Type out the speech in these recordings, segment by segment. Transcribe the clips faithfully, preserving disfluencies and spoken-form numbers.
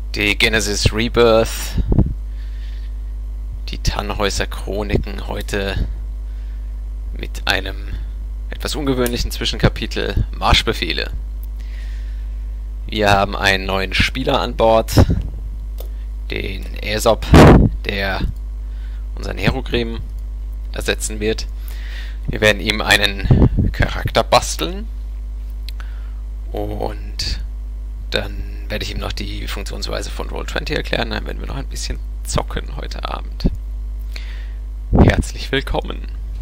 Die Genesis Rebirth, die Tannhäuser Chroniken, heute mit einem etwas ungewöhnlichen Zwischenkapitel: Marschbefehle. Wir haben einen neuen Spieler an Bord, den Aesop, der unseren Herogrim ersetzen wird. Wir werden ihm einen Charakter basteln und dann werde ich ihm noch die Funktionsweise von Roll zwanzig erklären. Dann werden wir noch ein bisschen zocken heute Abend. Herzlich willkommen.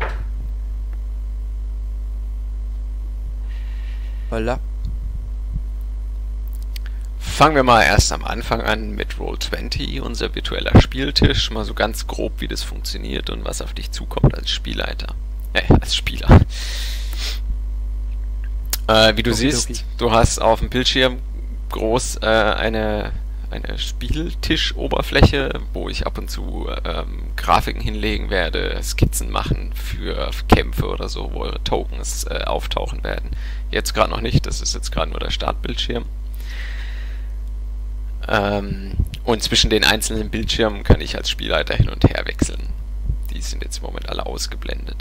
Holla. Fangen wir mal erst am Anfang an mit Roll zwanzig, unser virtueller Spieltisch. Mal so ganz grob, wie das funktioniert und was auf dich zukommt als Spielleiter. Äh, als Spieler. Äh, wie du Okay, siehst, okay. du hast auf dem Bildschirm groß äh, eine, eine Spieltischoberfläche, wo ich ab und zu ähm, Grafiken hinlegen werde, Skizzen machen für Kämpfe oder so, wo eure Tokens äh, auftauchen werden. Jetzt gerade noch nicht, das ist jetzt gerade nur der Startbildschirm. Ähm, und zwischen den einzelnen Bildschirmen kann ich als Spielleiter hin und her wechseln. Die sind jetzt im Moment alle ausgeblendet.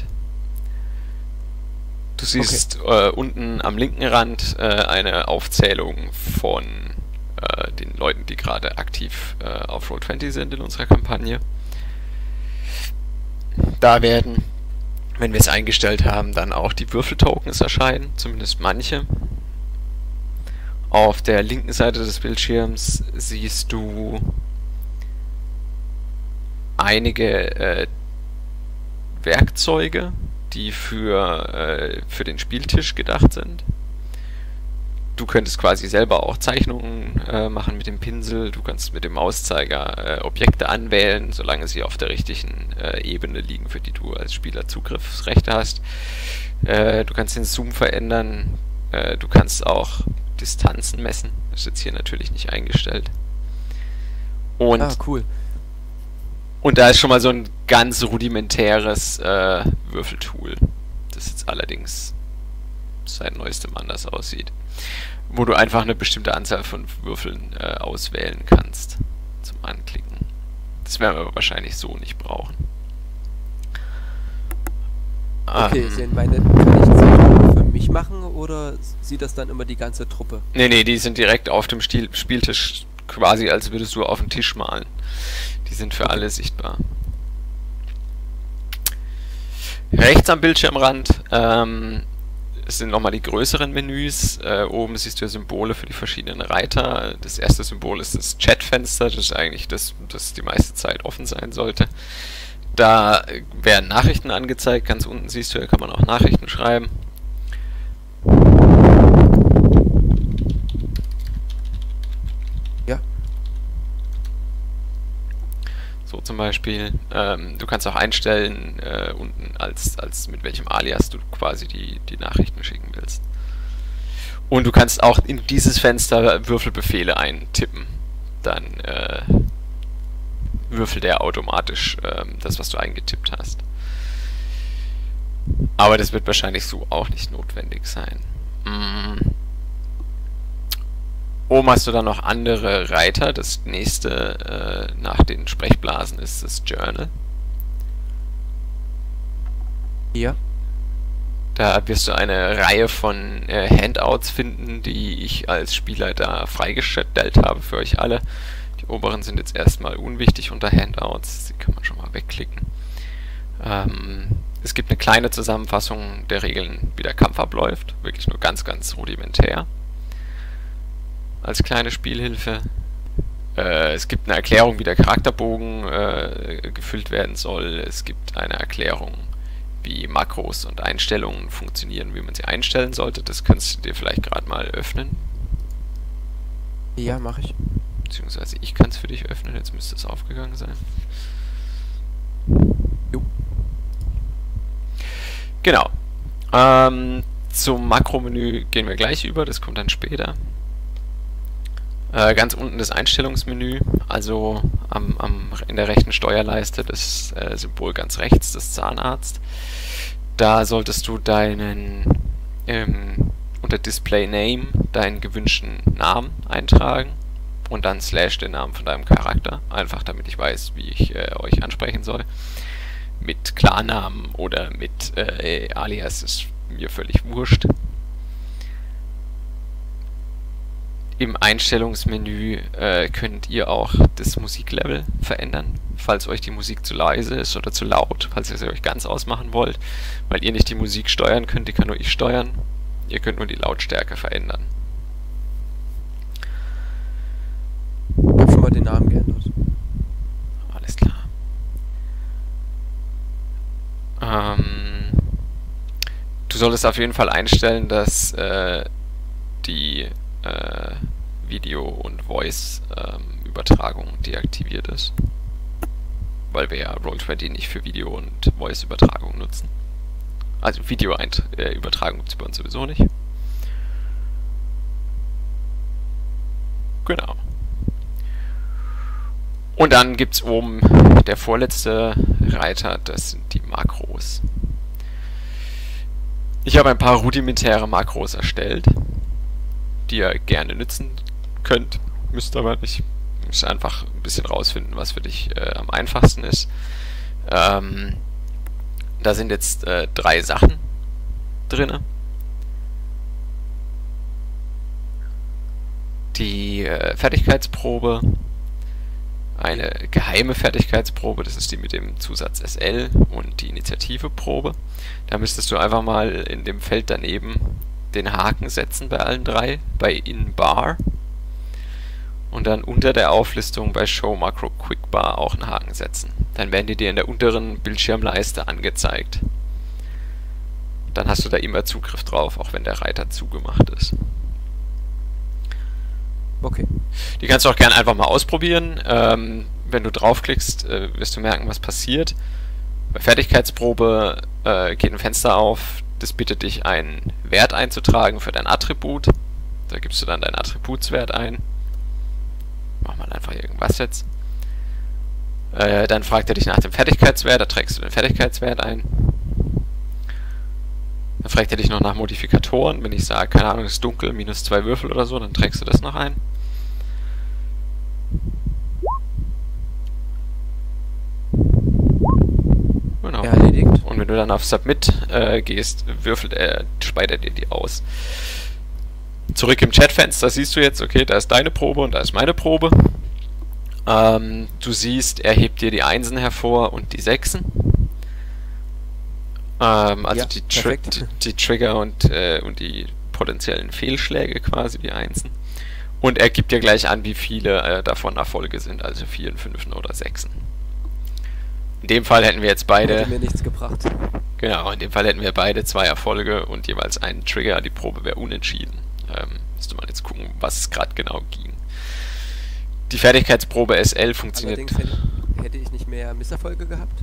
Du siehst okay. äh, unten am linken Rand äh, eine Aufzählung von äh, den Leuten, die gerade aktiv äh, auf Roll zwanzig sind in unserer Kampagne. Da werden, wenn wir es eingestellt haben, dann auch die Würfeltokens erscheinen, zumindest manche. Auf der linken Seite des Bildschirms siehst du einige äh, Werkzeuge, die für, äh, für den Spieltisch gedacht sind. Du könntest quasi selber auch Zeichnungen äh, machen mit dem Pinsel. Du kannst mit dem Mauszeiger äh, Objekte anwählen, solange sie auf der richtigen äh, Ebene liegen, für die du als Spieler Zugriffsrechte hast. Äh, du kannst den Zoom verändern. Äh, du kannst auch Distanzen messen. Das ist jetzt hier natürlich nicht eingestellt. Und Ah, cool. Und da ist schon mal so ein ganz rudimentäres äh, Würfeltool, das jetzt allerdings seit neuestem anders aussieht, wo du einfach eine bestimmte Anzahl von Würfeln äh, auswählen kannst zum Anklicken. Das werden wir aber wahrscheinlich so nicht brauchen. Okay, ähm, sehen meine, kann ich Zeichnungen für mich machen oder sieht das dann immer die ganze Truppe? Nee, nee, die sind direkt auf dem Stil Spieltisch, quasi als würdest du auf den Tisch malen. Die sind für alle sichtbar. Rechts am Bildschirmrand ähm, sind nochmal die größeren Menüs. Äh, oben siehst du Symbole für die verschiedenen Reiter. Das erste Symbol ist das Chatfenster. Das ist eigentlich das, das die meiste Zeit offen sein sollte. Da werden Nachrichten angezeigt. Ganz unten siehst du, da kann man auch Nachrichten schreiben. Ja. So zum Beispiel. Ähm, du kannst auch einstellen, äh, unten als, als mit welchem Alias du quasi die, die Nachrichten schicken willst. Und du kannst auch in dieses Fenster Würfelbefehle eintippen. Dann äh, würfelt er automatisch ähm, das, was du eingetippt hast. Aber das wird wahrscheinlich so auch nicht notwendig sein. Mm. Oben hast du dann noch andere Reiter. Das nächste äh, nach den Sprechblasen ist das Journal. Ja. Da wirst du eine Reihe von äh, Handouts finden, die ich als Spielleiter freigestellt habe für euch alle. Die oberen sind jetzt erstmal unwichtig unter Handouts. Die kann man schon mal wegklicken. Ähm, es gibt eine kleine Zusammenfassung der Regeln, wie der Kampf abläuft. Wirklich nur ganz, ganz rudimentär. Als kleine Spielhilfe. Äh, es gibt eine Erklärung, wie der Charakterbogen äh, gefüllt werden soll. Es gibt eine Erklärung, wie Makros und Einstellungen funktionieren, wie man sie einstellen sollte. Das könntest du dir vielleicht gerade mal öffnen. Ja, mache ich. Beziehungsweise ich kann es für dich öffnen. Jetzt müsste es aufgegangen sein. Jo. Genau. Ähm, zum Makromenü gehen wir gleich über. Das kommt dann später. Äh, ganz unten das Einstellungsmenü, also am, am, in der rechten Steuerleiste das äh, Symbol ganz rechts, das Zahnarzt. Da solltest du deinen ähm, unter Display Name deinen gewünschten Namen eintragen. und dann slash den Namen von deinem Charakter, einfach damit ich weiß, wie ich äh, euch ansprechen soll. Mit Klarnamen oder mit äh, Alias ist mir völlig wurscht. Im Einstellungsmenü äh, könnt ihr auch das Musiklevel verändern, falls euch die Musik zu leise ist oder zu laut, falls ihr sie euch ganz ausmachen wollt, weil ihr nicht die Musik steuern könnt, die kann nur ich steuern. Ihr könnt nur die Lautstärke verändern. Ich habe schon mal den Namen geändert. Alles klar. Ähm, du solltest auf jeden Fall einstellen, dass äh, die äh, Video- und Voice-Übertragung ähm, deaktiviert ist. Weil wir ja Roll zwanzig nicht für Video- und Voice-Übertragung nutzen. Also Video-Übertragung gibt es bei uns sowieso nicht. Genau. Und dann gibt es oben der vorletzte Reiter, das sind die Makros. Ich habe ein paar rudimentäre Makros erstellt, die ihr gerne nutzen könnt, müsst aber nicht. Ihr müsst einfach ein bisschen rausfinden, was für dich äh, am einfachsten ist. Ähm, da sind jetzt äh, drei Sachen drin. Die äh, Fertigkeitsprobe, eine geheime Fertigkeitsprobe, das ist die mit dem Zusatz S L, und die Initiativeprobe. Da müsstest du einfach mal in dem Feld daneben den Haken setzen bei allen drei, bei In Bar, und dann unter der Auflistung bei Show Macro Quick Bar auch einen Haken setzen. Dann werden die dir in der unteren Bildschirmleiste angezeigt. Dann hast du da immer Zugriff drauf, auch wenn der Reiter zugemacht ist. Okay. Die kannst du auch gerne einfach mal ausprobieren. Ähm, wenn du draufklickst, äh, wirst du merken, was passiert. Bei Fertigkeitsprobe äh, geht ein Fenster auf, das bittet dich, einen Wert einzutragen für dein Attribut. Da gibst du dann deinen Attributswert ein. Mach mal einfach irgendwas jetzt. Äh, dann fragt er dich nach dem Fertigkeitswert, da trägst du den Fertigkeitswert ein. Dann fragt er dich noch nach Modifikatoren. Wenn ich sage, keine Ahnung, es ist dunkel, minus zwei Würfel oder so, dann trägst du das noch ein. Genau. Erledigt. Und wenn du dann auf Submit äh, gehst, würfelt er, speichert er die aus. Zurück im Chatfenster siehst du jetzt, okay, da ist deine Probe und da ist meine Probe. Ähm, du siehst, er hebt dir die Einsen hervor und die Sechsen. Ähm, also Ja, die, Tri perfekt. die, die Trigger und, äh, und die potenziellen Fehlschläge quasi, die Einsen. Und er gibt dir gleich an, wie viele äh, davon Erfolge sind, also Vieren, Fünfen oder Sechsen. In dem Fall hätten wir jetzt beide... Hätte mir nichts gebracht. Genau, in dem Fall hätten wir beide zwei Erfolge und jeweils einen Trigger. Die Probe wäre unentschieden. Ähm, müsste man jetzt gucken, was es gerade genau ging. Die Fertigkeitsprobe S L funktioniert... Allerdings hätte, hätte ich nicht mehr Misserfolge gehabt.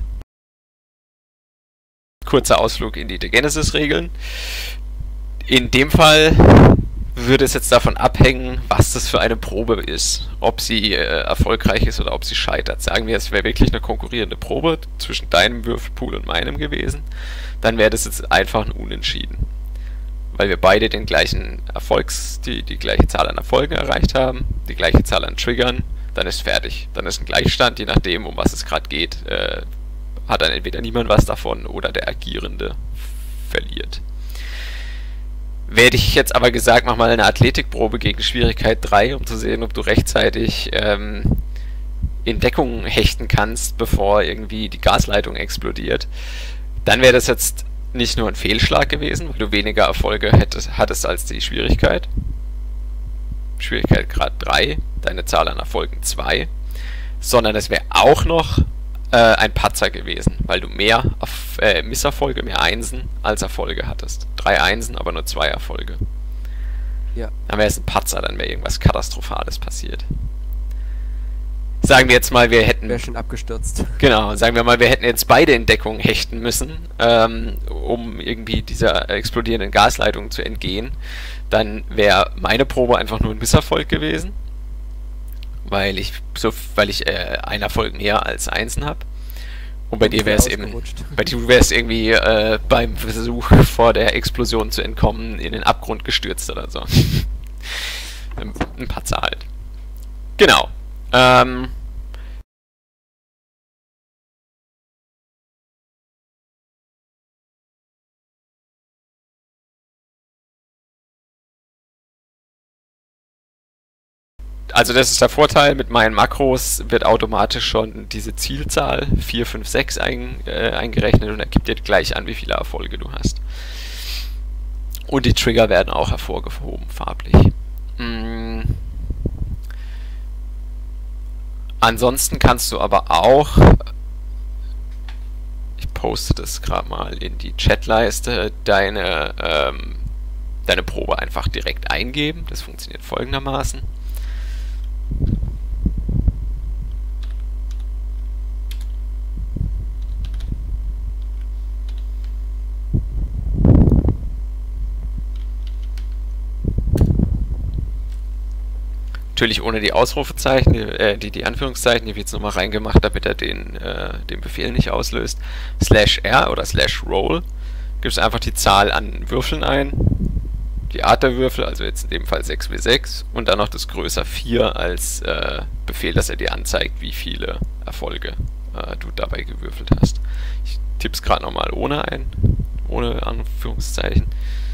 Kurzer Ausflug in die Genesis-Regeln. In dem Fall würde es jetzt davon abhängen, was das für eine Probe ist. Ob sie äh, erfolgreich ist oder ob sie scheitert. Sagen wir, es wäre wirklich eine konkurrierende Probe zwischen deinem Würfelpool und meinem gewesen. Dann wäre das jetzt einfach ein Unentschieden. Weil wir beide den gleichen Erfolgs, die, die gleiche Zahl an Erfolgen erreicht haben, die gleiche Zahl an Triggern, dann ist fertig. Dann ist ein Gleichstand, je nachdem, um was es gerade geht, äh, hat dann entweder niemand was davon oder der Agierende verliert. Werde ich jetzt aber gesagt, mach mal eine Athletikprobe gegen Schwierigkeit drei, um zu sehen, ob du rechtzeitig ähm, in Deckung hechten kannst, bevor irgendwie die Gasleitung explodiert. Dann wäre das jetzt nicht nur ein Fehlschlag gewesen, weil du weniger Erfolge hättest, hattest als die Schwierigkeit. Schwierigkeit Grad drei, deine Zahl an Erfolgen zwei. Sondern es wäre auch noch äh, ein Patzer gewesen, weil du mehr äh, Misserfolge, mehr Einsen als Erfolge hattest. Drei Einsen, aber nur zwei Erfolge. Ja. Dann wäre es ein Patzer, dann wäre irgendwas Katastrophales passiert. Sagen wir jetzt mal, wir hätten... Wäre schon abgestürzt. Genau, sagen wir mal, wir hätten jetzt beide in Deckung hechten müssen, ähm, um irgendwie dieser explodierenden Gasleitung zu entgehen. Dann wäre meine Probe einfach nur ein Misserfolg gewesen, weil ich so, weil ich äh, einen Erfolg mehr als Einsen habe. Und bei dir wäre es eben, bei dir wäre es irgendwie äh, beim Versuch vor der Explosion zu entkommen in den Abgrund gestürzt oder so. ein, ein Patzer halt. Genau. Ähm, also das ist der Vorteil, mit meinen Makros wird automatisch schon diese Zielzahl vier, fünf, sechs ein, äh, eingerechnet und er gibt dir gleich an, wie viele Erfolge du hast. Und die Trigger werden auch hervorgehoben, farblich. Mm. Ansonsten kannst du aber auch, ich poste das gerade mal in die Chatleiste, deine, ähm, deine Probe einfach direkt eingeben. Das funktioniert folgendermaßen. Natürlich ohne die Ausrufezeichen, äh, die, die Anführungszeichen, die habe ich jetzt nochmal reingemacht, damit er den, äh, den Befehl nicht auslöst. Slash R oder Slash Roll, gibst einfach die Zahl an Würfeln ein, die Art der Würfel, also jetzt in dem Fall sechs W sechs, und dann noch das größer vier als äh, Befehl, dass er dir anzeigt, wie viele Erfolge äh, du dabei gewürfelt hast. Ich tippe es gerade nochmal ohne ein, ohne Anführungszeichen.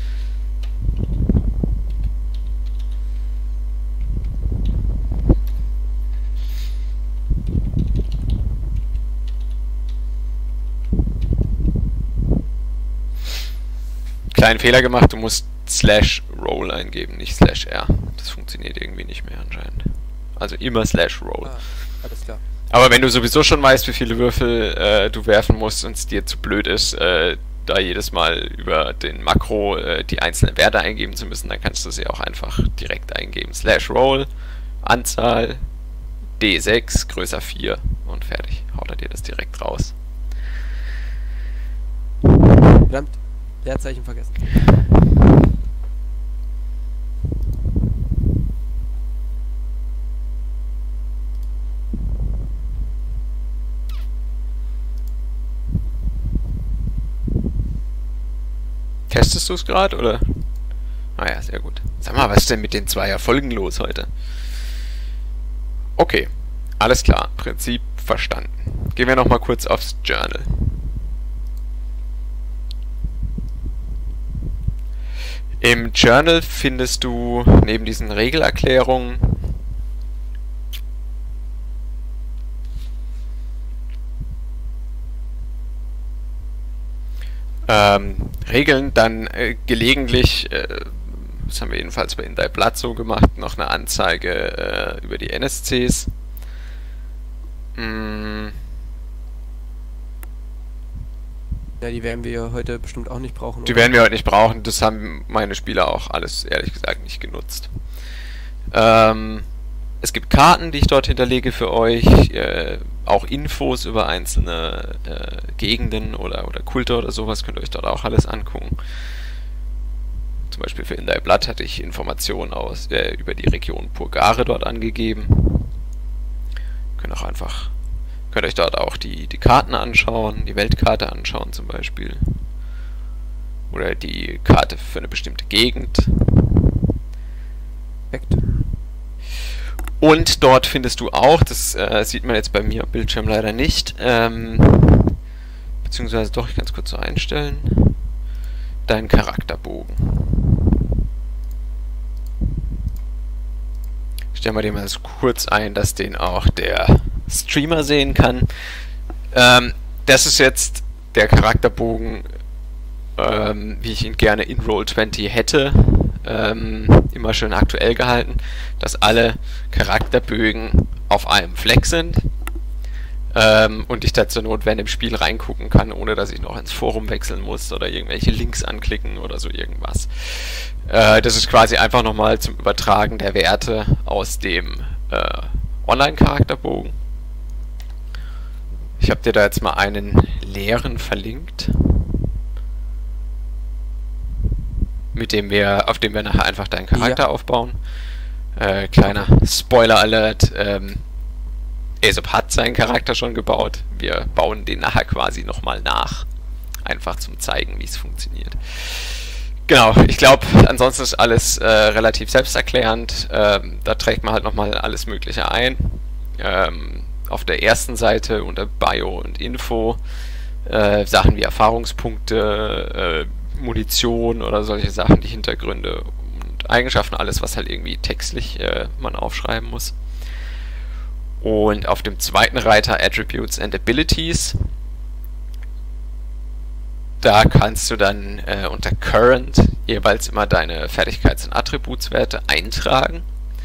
Kleinen Fehler gemacht, du musst Slash Roll eingeben, nicht Slash R. Das funktioniert irgendwie nicht mehr anscheinend. Also immer Slash Roll. Ah, alles klar. Aber wenn du sowieso schon weißt, wie viele Würfel äh, du werfen musst und es dir zu blöd ist, äh, da jedes Mal über den Makro äh, die einzelnen Werte eingeben zu müssen, dann kannst du sie auch einfach direkt eingeben. Slash Roll, Anzahl, D sechs, größer vier und fertig. Haut er dir das direkt raus. Verdammt. Leerzeichen vergessen. Testest du es gerade, oder? Ah ja, sehr gut. Sag mal, was ist denn mit den zwei Erfolgen los heute? Okay, alles klar. Prinzip verstanden. Gehen wir nochmal kurz aufs Journal. Im Journal findest du neben diesen Regelerklärungen ähm, Regeln, dann äh, gelegentlich, äh, das haben wir jedenfalls bei In Thy Blood so gemacht, noch eine Anzeige äh, über die N S Cs. Mm. Ja, die werden wir heute bestimmt auch nicht brauchen. Die oder? werden wir heute nicht brauchen, das haben meine Spieler auch alles, ehrlich gesagt, nicht genutzt. Ähm, es gibt Karten, die ich dort hinterlege für euch, äh, auch Infos über einzelne äh, Gegenden oder, oder Kulte oder sowas, könnt ihr euch dort auch alles angucken. Zum Beispiel für In Thy Blood hatte ich Informationen aus, äh, über die Region Purgare dort angegeben. Könnt auch einfach, könnt euch dort auch die, die Karten anschauen, die Weltkarte anschauen zum Beispiel. Oder die Karte für eine bestimmte Gegend. Perfekt. Und dort findest du auch, das äh, sieht man jetzt bei mir am Bildschirm leider nicht, ähm, beziehungsweise doch, ich kann es kurz so einstellen, deinen Charakterbogen. Stellen wir den mal kurz ein, dass den auch der Streamer sehen kann. Ähm, das ist jetzt der Charakterbogen, ähm, wie ich ihn gerne in Roll zwanzig hätte. Ähm, immer schön aktuell gehalten, dass alle Charakterbögen auf einem Fleck sind ähm, und ich da zur Notwendig im Spiel reingucken kann, ohne dass ich noch ins Forum wechseln muss oder irgendwelche Links anklicken oder so irgendwas. Äh, das ist quasi einfach nochmal zum Übertragen der Werte aus dem äh, Online-Charakterbogen. Ich habe dir da jetzt mal einen leeren verlinkt, mit dem wir, auf dem wir nachher einfach deinen Charakter ja. aufbauen. Äh, kleiner Spoiler-Alert, ähm, Aesop hat seinen Charakter schon gebaut. Wir bauen den nachher quasi nochmal nach. Einfach zum zeigen, wie es funktioniert. Genau, ich glaube, ansonsten ist alles äh, relativ selbsterklärend. Ähm, da trägt man halt nochmal alles Mögliche ein. Ähm, auf der ersten Seite unter Bio und Info äh, Sachen wie Erfahrungspunkte, äh, Munition oder solche Sachen, die Hintergründe und Eigenschaften, alles, was halt irgendwie textlich äh, man aufschreiben muss. Und auf dem zweiten Reiter Attributes and Abilities, da kannst du dann äh, unter Current jeweils immer deine Fertigkeits- und Attributswerte eintragen.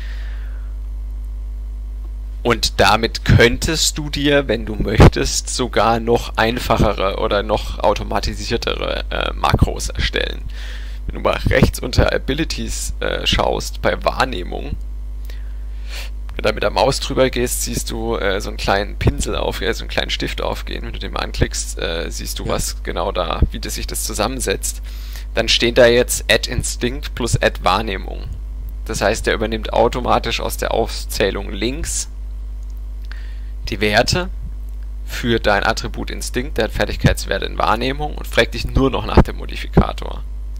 Und damit könntest du dir, wenn du möchtest, sogar noch einfachere oder noch automatisiertere äh, Makros erstellen. Wenn du mal rechts unter Abilities äh, schaust, bei Wahrnehmung, wenn du da mit der Maus drüber gehst, siehst du äh, so einen kleinen Pinsel auf, äh, so einen kleinen Stift aufgehen. Wenn du den mal anklickst, äh, siehst du, Ja. was genau da, wie das sich das zusammensetzt. Dann steht da jetzt Add Instinct plus Add Wahrnehmung. Das heißt, der übernimmt automatisch aus der Aufzählung links die Werte für dein Attribut Instinkt, der hat Fertigkeitswerte in Wahrnehmung und fragt dich nur noch nach dem Modifikator.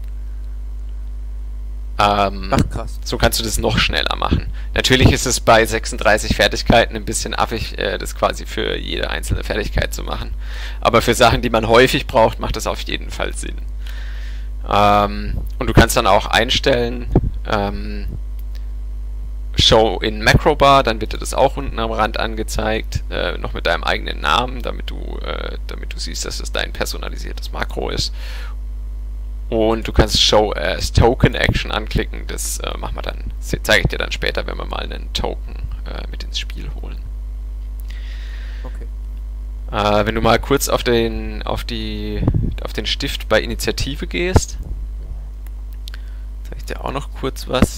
Ähm, Ach, krass. so kannst du das noch schneller machen. Natürlich ist es bei sechsunddreißig Fertigkeiten ein bisschen affig, äh, das quasi für jede einzelne Fertigkeit zu machen. Aber für Sachen, die man häufig braucht, macht das auf jeden Fall Sinn. Ähm, und du kannst dann auch einstellen, ähm, Show in Macrobar, dann wird dir das auch unten am Rand angezeigt, äh, noch mit deinem eigenen Namen, damit du, äh, damit du siehst, dass es dein personalisiertes Makro ist. Und du kannst Show as Token Action anklicken, das äh, machen wir dann, zeige ich dir dann später, wenn wir mal einen Token äh, mit ins Spiel holen. Okay. Äh, wenn du mal kurz auf den, auf die, auf den Stift bei Initiative gehst, zeige ich dir auch noch kurz was.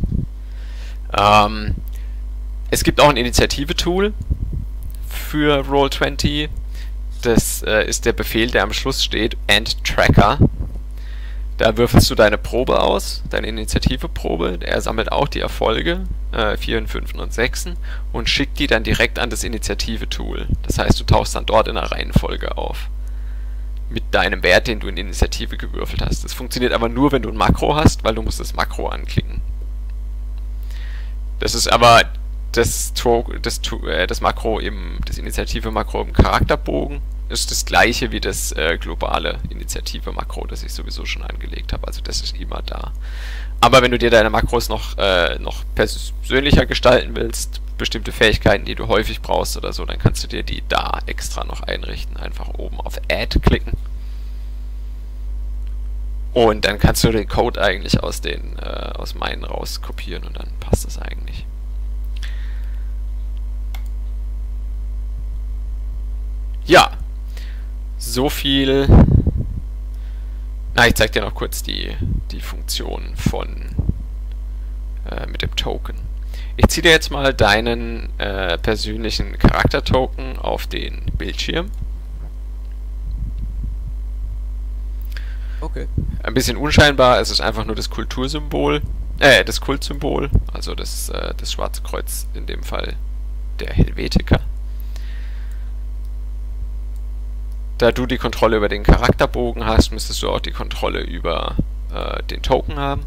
Ähm, es gibt auch ein Initiative-Tool für Roll zwanzig. Das äh, ist der Befehl, der am Schluss steht, End Tracker. Da würfelst du deine Probe aus, deine Initiative-Probe. Er sammelt auch die Erfolge, äh, vier, fünf und sechs, und schickt die dann direkt an das Initiative-Tool. Das heißt, du tauchst dann dort in der Reihenfolge auf. Mit deinem Wert, den du in Initiative gewürfelt hast. Das funktioniert aber nur, wenn du ein Makro hast, weil du musst das Makro anklicken. Das ist aber das, das, das Makro im, das Initiative-Makro im Charakterbogen ist das gleiche wie das äh, globale Initiative-Makro, das ich sowieso schon angelegt habe. Also das ist immer da. Aber wenn du dir deine Makros noch, äh, noch persönlicher gestalten willst, bestimmte Fähigkeiten, die du häufig brauchst oder so, dann kannst du dir die da extra noch einrichten. Einfach oben auf Add klicken. Und dann kannst du den Code eigentlich aus den äh, aus meinen rauskopieren und dann passt das eigentlich. Ja, so viel. Na, ich zeig dir noch kurz die die Funktion von äh, mit dem Token. Ich ziehe dir jetzt mal deinen äh, persönlichen Charakter-Token auf den Bildschirm. Okay. Ein bisschen unscheinbar, es ist einfach nur das Kultursymbol, äh, das Kultsymbol, also das, äh, das Schwarze Kreuz, in dem Fall der Helvetiker. Da du die Kontrolle über den Charakterbogen hast, müsstest du auch die Kontrolle über äh, den Token haben.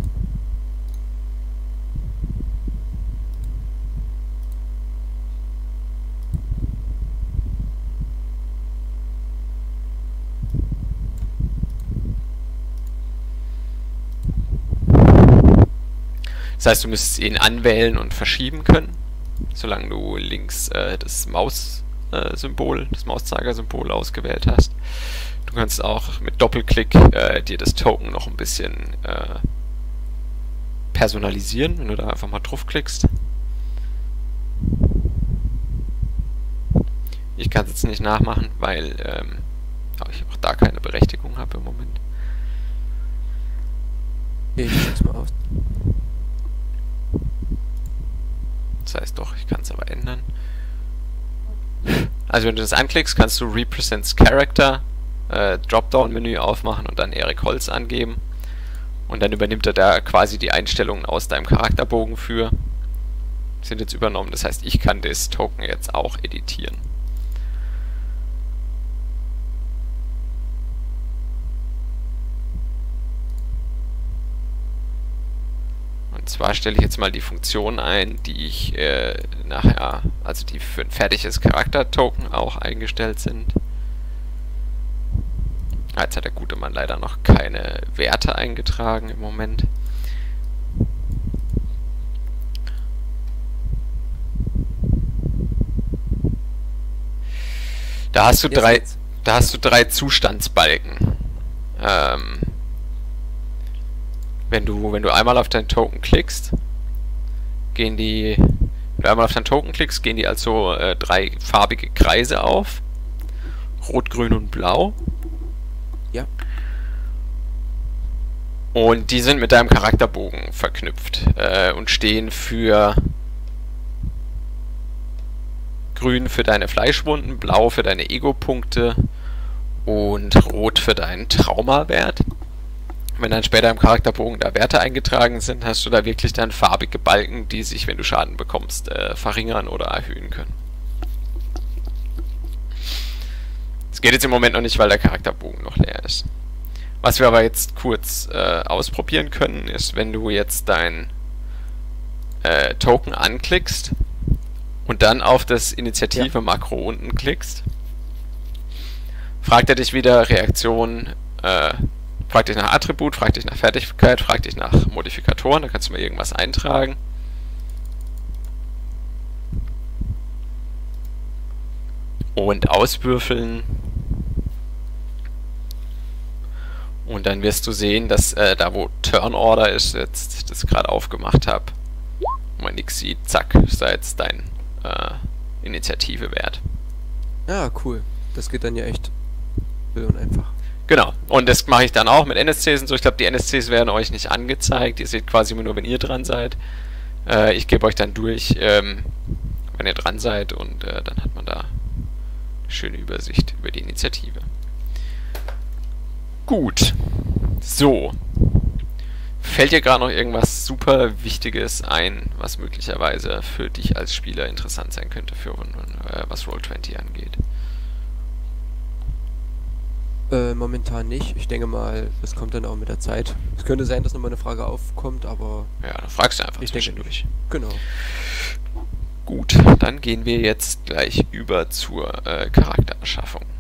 Das heißt, du müsstest ihn anwählen und verschieben können, solange du links äh, das Maus-Symbol, äh, das Mauszeiger-Symbol ausgewählt hast. Du kannst auch mit Doppelklick äh, dir das Token noch ein bisschen äh, personalisieren, wenn du da einfach mal draufklickst. Ich kann es jetzt nicht nachmachen, weil ähm, ich auch da keine Berechtigung habe im Moment. Ich check's mal aus. Das heißt doch, ich kann es aber ändern. Also wenn du das anklickst, kannst du Represents Character äh, Dropdown-Menü aufmachen und dann Erik Holz angeben. Und dann übernimmt er da quasi die Einstellungen aus deinem Charakterbogen für. Sind jetzt übernommen, das heißt, ich kann das Token jetzt auch editieren. zwar stelle ich jetzt mal die Funktion ein, die ich äh, nachher, also die für ein fertiges Charakter-Token auch eingestellt sind. Jetzt hat der gute Mann leider noch keine Werte eingetragen im Moment. Da hast du Jetzt drei, geht's. da hast du drei Zustandsbalken. Ähm, wenn du, wenn du einmal auf dein Token klickst, gehen die, wenn du einmal auf dein Token klickst, gehen die als so äh, drei farbige Kreise auf. Rot, Grün und Blau. Ja. Und die sind mit deinem Charakterbogen verknüpft äh, und stehen für Grün für deine Fleischwunden, Blau für deine Ego-Punkte und Rot für deinen Traumawert. Wenn dann später im Charakterbogen da Werte eingetragen sind, hast du da wirklich dann farbige Balken, die sich, wenn du Schaden bekommst, äh, verringern oder erhöhen können. Das geht jetzt im Moment noch nicht, weil der Charakterbogen noch leer ist. Was wir aber jetzt kurz äh, ausprobieren können, ist, wenn du jetzt dein äh, Token anklickst und dann auf das Initiative-Makro unten klickst, fragt er dich wieder Reaktion, äh, fragt dich nach Attribut, fragt dich nach Fertigkeit, fragt dich nach Modifikatoren, da kannst du mal irgendwas eintragen. Und auswürfeln. Und dann wirst du sehen, dass äh, da wo Turn Order ist, jetzt ich das gerade aufgemacht habe, man nichts sieht, zack, ist da jetzt dein äh, Initiative-Wert. Ja, cool. Das geht dann ja echt still und einfach. Genau, und das mache ich dann auch mit N S Cs und so. Ich glaube, die N S Cs werden euch nicht angezeigt. Ihr seht quasi immer nur, wenn ihr dran seid. Äh, ich gebe euch dann durch, ähm, wenn ihr dran seid, und äh, dann hat man da eine schöne Übersicht über die Initiative. Gut. So. Fällt dir gerade noch irgendwas super Wichtiges ein, was möglicherweise für dich als Spieler interessant sein könnte, für äh, was Roll zwanzig angeht? Äh, momentan nicht. Ich denke mal, das kommt dann auch mit der Zeit. Es könnte sein, dass nochmal eine Frage aufkommt, aber... Ja, dann fragst du einfach ich denke zwischendurch. Genau. Gut, dann gehen wir jetzt gleich über zur äh, Charaktererschaffung.